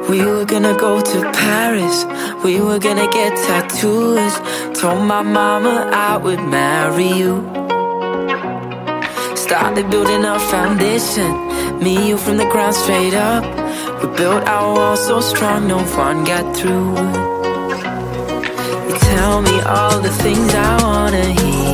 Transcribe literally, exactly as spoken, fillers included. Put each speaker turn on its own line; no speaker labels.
We were gonna go to Paris, we were gonna get tattoos. Told my mama I would marry you. Started building our foundation, me and you from the ground straight up. We built our walls so strong, no one got through. You tell me all the things I wanna hear,